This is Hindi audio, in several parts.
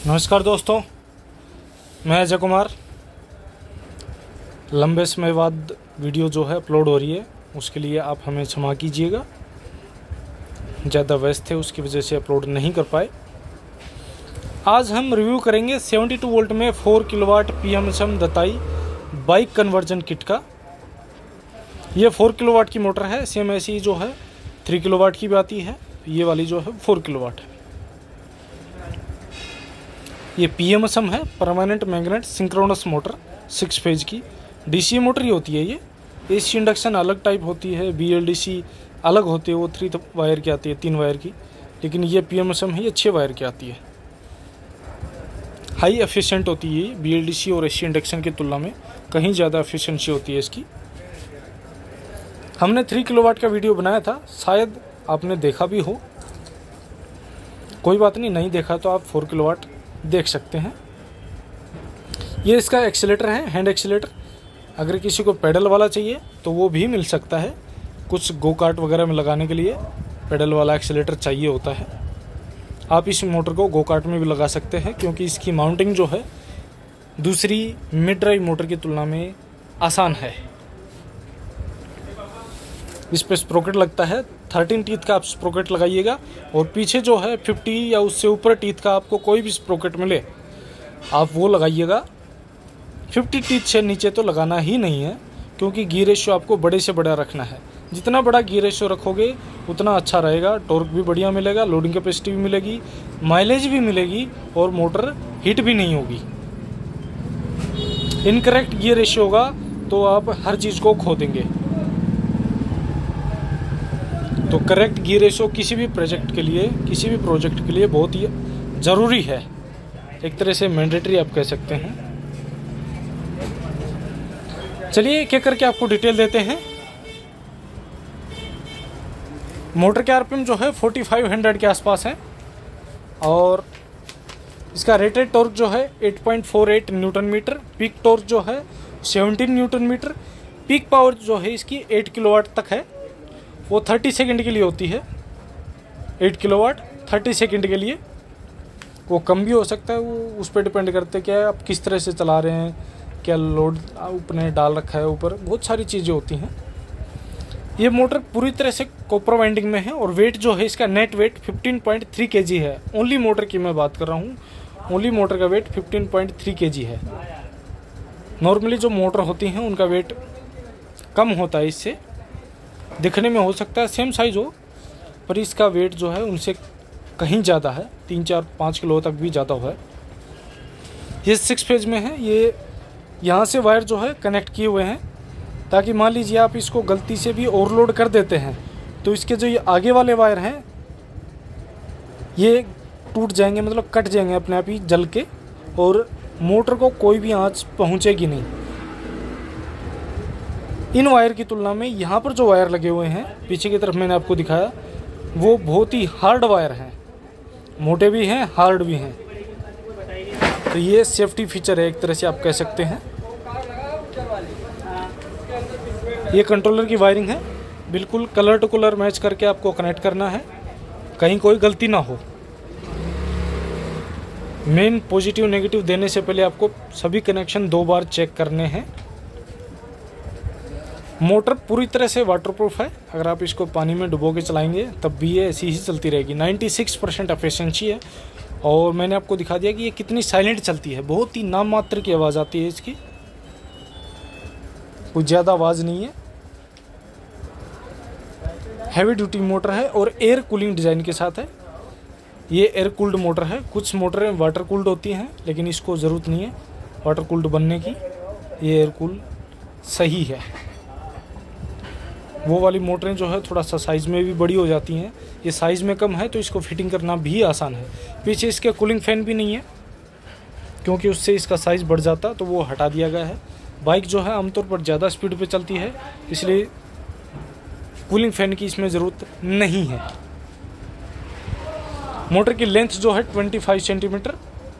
नमस्कार दोस्तों, मैं अजय कुमार। लंबे समय बाद वीडियो जो है अपलोड हो रही है, उसके लिए आप हमें क्षमा कीजिएगा। ज़्यादा व्यस्त थे, उसकी वजह से अपलोड नहीं कर पाए। आज हम रिव्यू करेंगे 72 वोल्ट में 4 किलोवाट PMSM दताई बाइक कन्वर्जन किट का। ये 4 किलोवाट की मोटर है। सेम ऐसी जो है 3 किलोवाट की भी आती है, ये वाली जो है 4 किलोवाट है। ये PMSM है, permanent magnet synchronous motor, 6 phase की DC मोटर ही होती है। ये AC इंडक्शन अलग टाइप होती है, BLDC अलग होती है, वो 3 वायर की आती है, 3 वायर की। लेकिन ये PMSM है, ये 6 वायर की आती है। हाई एफिशिएंट होती है ये, BLDC और AC इंडक्शन की तुलना में कहीं ज़्यादा एफिशिएंसी होती है इसकी। हमने 3 किलोवाट का वीडियो बनाया था, शायद आपने देखा भी हो। कोई बात नहीं, नहीं देखा तो आप 4 किलोवाट देख सकते हैं। ये इसका एक्सीलेटर है, हैंड एक्सीलेटर। अगर किसी को पेडल वाला चाहिए तो वो भी मिल सकता है। कुछ गो कार्ट वगैरह में लगाने के लिए पेडल वाला एक्सीलेटर चाहिए होता है। आप इस मोटर को गो कार्ट में भी लगा सकते हैं, क्योंकि इसकी माउंटिंग जो है दूसरी मिड ड्राइव मोटर की तुलना में आसान है। इस पर स्प्रोकेट लगता है, 13 टीथ का आप स्प्रोकेट लगाइएगा। और पीछे जो है 50 या उससे ऊपर टीथ का आपको कोई भी स्प्रोकेट मिले आप वो लगाइएगा। 50 टीथ से नीचे तो लगाना ही नहीं है, क्योंकि गियर रेशियो आपको बड़े से बड़ा रखना है। जितना बड़ा गियर रेशियो रखोगे उतना अच्छा रहेगा, टॉर्क भी बढ़िया मिलेगा, लोडिंग कैपेसिटी भी मिलेगी, माइलेज भी मिलेगी और मोटर हीट भी नहीं होगी। इनकरेक्ट गियर रेशियो होगा तो आप हर चीज़ को खो देंगे। तो करेक्ट गियर रेशियो किसी भी प्रोजेक्ट के लिए बहुत ही ज़रूरी है, एक तरह से मैंडेटरी आप कह सकते हैं। चलिए एक एक करके आपको डिटेल देते हैं। मोटर के RPM जो है 4500 के आसपास है और इसका रेटेड टॉर्क जो है 8.48 न्यूटन मीटर। पीक टॉर्क जो है 17 न्यूटन मीटर। पीक पावर जो है इसकी 8 किलोवाट तक है, वो 30 सेकंड के लिए होती है। 8 किलोवाट 30 सेकंड के लिए, वो कम भी हो सकता है, वो उस पर डिपेंड करते क्या है आप किस तरह से चला रहे हैं, क्या लोड आपने डाल रखा है, ऊपर बहुत सारी चीज़ें होती हैं। ये मोटर पूरी तरह से कॉपर वाइंडिंग में है और वेट जो है इसका नेट वेट 15.3 kg है। ओनली मोटर की मैं बात कर रहा हूँ, ओनली मोटर का वेट 15.3 kg है। नॉर्मली जो मोटर होती हैं उनका वेट कम होता है, इससे दिखने में हो सकता है सेम साइज़ हो, पर इसका वेट जो है उनसे कहीं ज़्यादा है, 3, 4, 5 किलो तक भी ज़्यादा हुआ है। ये 6 फेज में है। ये यहाँ से वायर जो है कनेक्ट किए हुए हैं, ताकि मान लीजिए आप इसको गलती से भी ओवरलोड कर देते हैं तो इसके जो ये आगे वाले वायर हैं ये टूट जाएंगे, मतलब कट जाएंगे अपने आप ही जल के, और मोटर को कोई भी आँच पहुँचेगी नहीं। इन वायर की तुलना में यहाँ पर जो वायर लगे हुए हैं पीछे की तरफ मैंने आपको दिखाया, वो बहुत ही हार्ड वायर हैं, मोटे भी हैं, हार्ड भी हैं। तो ये सेफ्टी फीचर है, एक तरह से आप कह सकते हैं। ये कंट्रोलर की वायरिंग है, बिल्कुल कलर टू कलर मैच करके आपको कनेक्ट करना है, कहीं कोई गलती ना हो। मेन पॉजिटिव नेगेटिव देने से पहले आपको सभी कनेक्शन 2 बार चेक करने हैं। मोटर पूरी तरह से वाटरप्रूफ है, अगर आप इसको पानी में डुबो के चलाएंगे तब भी ये ऐसी ही चलती रहेगी। 96% एफिशिएंसी है। और मैंने आपको दिखा दिया कि ये कितनी साइलेंट चलती है, बहुत ही नाम मात्र की आवाज़ आती है इसकी, कुछ ज़्यादा आवाज़ नहीं है। हैवी ड्यूटी मोटर है और एयर कूलिंग डिज़ाइन के साथ है। ये एयर कूल्ड मोटर है। कुछ मोटरें वाटर कूल्ड होती हैं, लेकिन इसको ज़रूरत नहीं है वाटर कूल्ड बनने की, ये एयर कूल सही है। वो वाली मोटरें जो है थोड़ा सा साइज़ में भी बड़ी हो जाती हैं, ये साइज़ में कम है तो इसको फिटिंग करना भी आसान है। पीछे इसके कूलिंग फैन भी नहीं है, क्योंकि उससे इसका साइज़ बढ़ जाता, तो वो हटा दिया गया है। बाइक जो है आमतौर पर ज़्यादा स्पीड पे चलती है, इसलिए कूलिंग फैन की इसमें ज़रूरत नहीं है। मोटर की लेंथ जो है 25 सेंटीमीटर,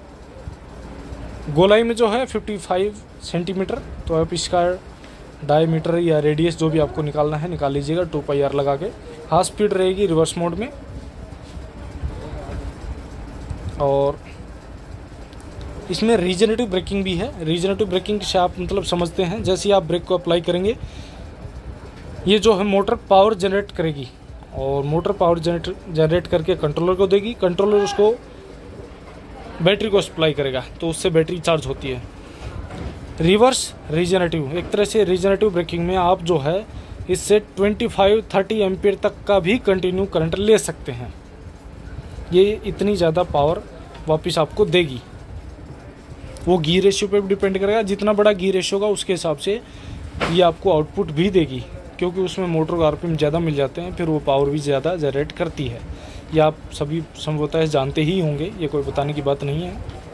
गोलाई में जो है 55 सेंटीमीटर। तो आप इसका डायमीटर या रेडियस जो भी आपको निकालना है निकाल लीजिएगा 2πr लगा के। हाफ स्पीड रहेगी रिवर्स मोड में। और इसमें रीजनरेटिव ब्रेकिंग भी है। रीजनरेटिव ब्रेकिंग से आप मतलब समझते हैं, जैसे ही आप ब्रेक को अप्लाई करेंगे ये जो है मोटर पावर जनरेट करेगी और मोटर पावर जनरेट करके कंट्रोलर को देगी, कंट्रोलर उसको बैटरी को सप्लाई करेगा तो उससे बैटरी चार्ज होती है। रिवर्स रीजनरेटिव, एक तरह से रीजनरेटिव ब्रेकिंग में आप जो है इससे 25-30 एम्पीयर तक का भी कंटिन्यू करंट ले सकते हैं। ये इतनी ज़्यादा पावर वापस आपको देगी। वो गी रेशियो पे भी डिपेंड करेगा, जितना बड़ा गी रेशियो होगा उसके हिसाब से ये आपको आउटपुट भी देगी, क्योंकि उसमें मोटर को आरपीएम ज़्यादा मिल जाते हैं, फिर वो पावर भी ज़्यादा जनरेट करती है। ये आप सभी संभवतः जानते ही होंगे, ये कोई बताने की बात नहीं है।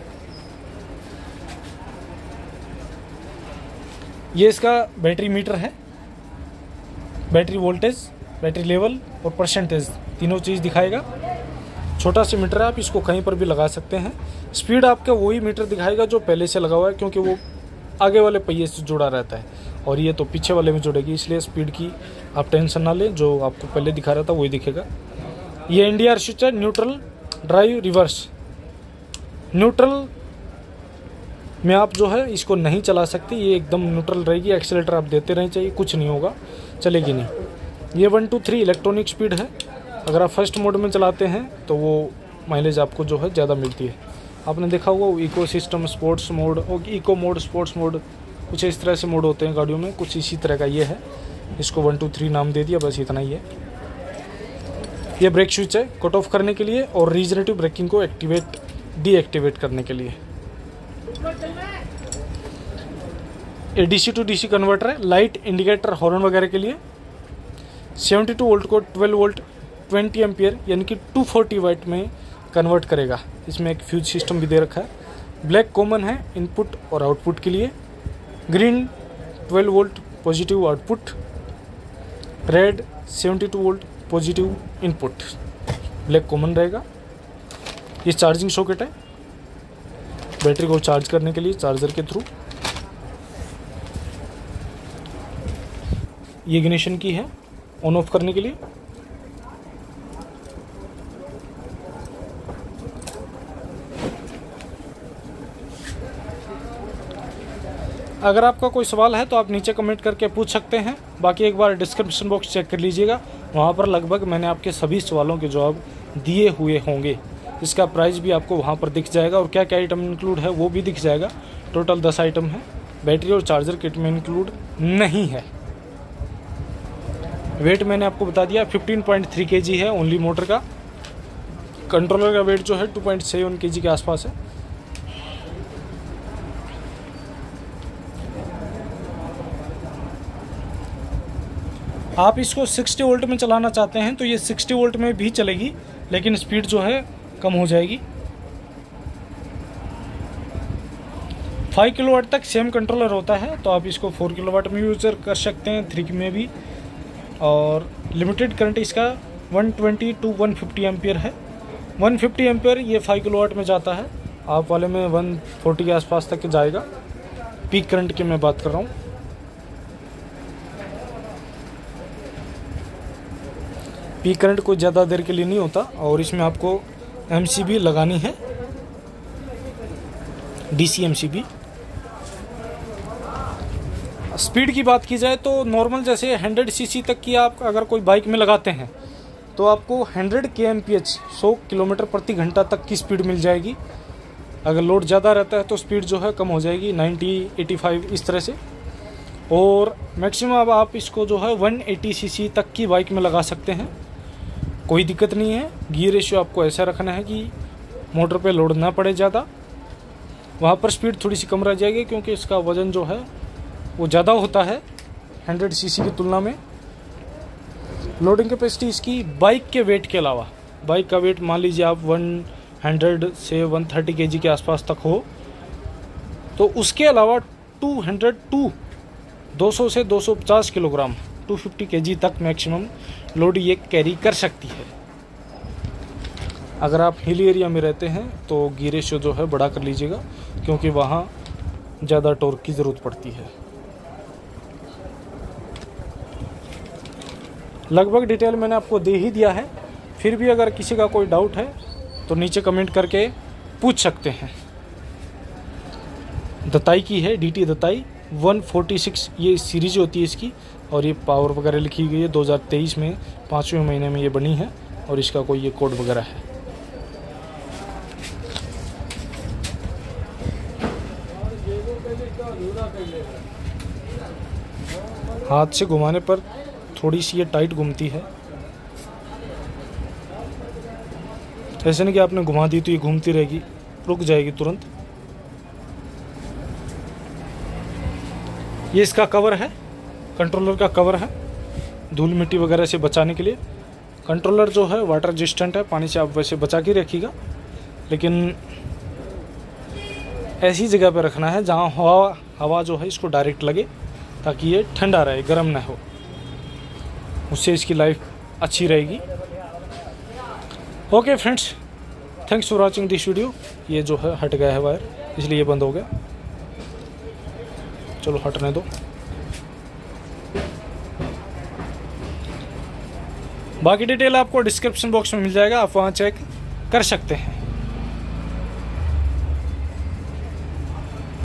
ये इसका बैटरी मीटर है, बैटरी वोल्टेज, बैटरी लेवल और परसेंटेज तीनों चीज़ दिखाएगा। छोटा सा मीटर है, आप इसको कहीं पर भी लगा सकते हैं। स्पीड आपका वही मीटर दिखाएगा जो पहले से लगा हुआ है, क्योंकि वो आगे वाले पहिए से जुड़ा रहता है और ये तो पीछे वाले में जुड़ेगी, इसलिए स्पीड की आप टेंशन ना लें, जो आपको पहले दिखा रहा था वही दिखेगा। ये NDR स्विच है, न्यूट्रल, ड्राइव, रिवर्स। न्यूट्रल में आप जो है इसको नहीं चला सकते, ये एकदम न्यूट्रल रहेगी, एक्सीलेटर आप देते रहना चाहिए, कुछ नहीं होगा, चलेगी नहीं। ये 1 2 3 इलेक्ट्रॉनिक स्पीड है। अगर आप फर्स्ट मोड में चलाते हैं तो वो माइलेज आपको जो है ज़्यादा मिलती है। आपने देखा होगा इको सिस्टम, स्पोर्ट्स मोड और इको मोड, स्पोर्ट्स मोड, कुछ इस तरह से मोड होते हैं गाड़ियों में, कुछ इसी तरह का ये है। इसको 1 2 3 नाम दे दिया, बस इतना ही है। ये ब्रेक स्विच है कट ऑफ करने के लिए और रीजनरेटिव ब्रेकिंग को एक्टिवेट डीएक्टिवेट करने के लिए। ये DC to DC कन्वर्टर है, लाइट, इंडिकेटर, हॉर्न वगैरह के लिए। 72 वोल्ट को 12 वोल्ट 20 एम्पियर यानी कि 240 वाट में कन्वर्ट करेगा। इसमें एक फ्यूज सिस्टम भी दे रखा है। ब्लैक कॉमन है इनपुट और आउटपुट के लिए। Green 12 volt positive output. Red 72 volt positive input. Black common रहेगा। ये चार्जिंग सॉकेट है, बैटरी को चार्ज करने के लिए चार्जर के थ्रू। ये इग्निशन की है ऑन ऑफ करने के लिए। अगर आपका कोई सवाल है तो आप नीचे कमेंट करके पूछ सकते हैं। बाकी एक बार डिस्क्रिप्शन बॉक्स चेक कर लीजिएगा, वहाँ पर लगभग मैंने आपके सभी सवालों के जवाब दिए हुए होंगे। इसका प्राइस भी आपको वहाँ पर दिख जाएगा और क्या क्या आइटम इंक्लूड है वो भी दिख जाएगा। टोटल 10 आइटम है, बैटरी और चार्जर किट में इंक्लूड नहीं है। वेट मैंने आपको बता दिया 15.3 kg है ओनली मोटर का। कंट्रोलर का वेट जो है 2.7 kg के आसपास है। आप इसको 60 वोल्ट में चलाना चाहते हैं तो ये 60 वोल्ट में भी चलेगी, लेकिन स्पीड जो है कम हो जाएगी। 5 किलोवाट तक सेम कंट्रोलर होता है, तो आप इसको 4 किलोवाट में यूज़ कर सकते हैं, 3 में भी। और लिमिटेड करंट इसका 120 to 150 एम्पियर है। 150 एम्पियर ये 5 किलोवाट में जाता है, आप वाले में 140 के आसपास तक जाएगा। पीक करंट की मैं बात कर रहा हूँ। पीक करंट कोई ज़्यादा देर के लिए नहीं होता और इसमें आपको MCB लगानी है, DC MCB। स्पीड की बात की जाए तो नॉर्मल जैसे 100 cc तक की आप अगर कोई बाइक में लगाते हैं तो आपको 100 kmph 100 किलोमीटर प्रति घंटा तक की स्पीड मिल जाएगी। अगर लोड ज़्यादा रहता है तो स्पीड जो है कम हो जाएगी, 90, 85 इस तरह से। और मैक्सिमम अब आप इसको जो है 180 cc तक की बाइक में लगा सकते हैं, कोई दिक्कत नहीं है। गियर रेशियो आपको ऐसा रखना है कि मोटर पे लोड ना पड़े ज़्यादा, वहाँ पर स्पीड थोड़ी सी कम रह जाएगी क्योंकि इसका वज़न जो है वो ज़्यादा होता है 100 cc की तुलना में। लोडिंग कैपेसिटी इसकी बाइक के वेट के अलावा, बाइक का वेट मान लीजिए आप 100 से 130 kg के आसपास तक हो, तो उसके अलावा 200 से 250 किलोग्राम 250 kg तक मैक्सिमम लोड ये कैरी कर सकती है। अगर आप हिल एरिया में रहते हैं तो गियर रेशियो जो है बड़ा कर लीजिएगा, क्योंकि वहाँ ज़्यादा टॉर्क की ज़रूरत पड़ती है। लगभग डिटेल मैंने आपको दे ही दिया है, फिर भी अगर किसी का कोई डाउट है तो नीचे कमेंट करके पूछ सकते हैं। दताई की है, DT दताई 146 ये सीरीज होती है इसकी। और ये पावर वगैरह लिखी गई है 2023 में 5वें महीने में ये बनी है, और इसका कोई ये कोड वगैरह है। हाथ से घुमाने पर थोड़ी सी ये टाइट घूमती है, ऐसे नहीं कि आपने घुमा दी तो ये घूमती रहेगी, रुक जाएगी तुरंत। ये इसका कवर है, कंट्रोलर का कवर है, धूल मिट्टी वगैरह से बचाने के लिए। कंट्रोलर जो है वाटर रेजिस्टेंट है, पानी से आप वैसे बचा के रखिएगा, लेकिन ऐसी जगह पर रखना है जहाँ हवा जो है इसको डायरेक्ट लगे, ताकि ये ठंडा रहे, गर्म ना हो, उससे इसकी लाइफ अच्छी रहेगी। Okay friends, thanks for watching this video. ये जो है हट गया है वायर, इसलिए ये बंद हो गया। चलो हटने दो। बाकी डिटेल आपको डिस्क्रिप्शन बॉक्स में मिल जाएगा, आप वहाँ चेक कर सकते हैं।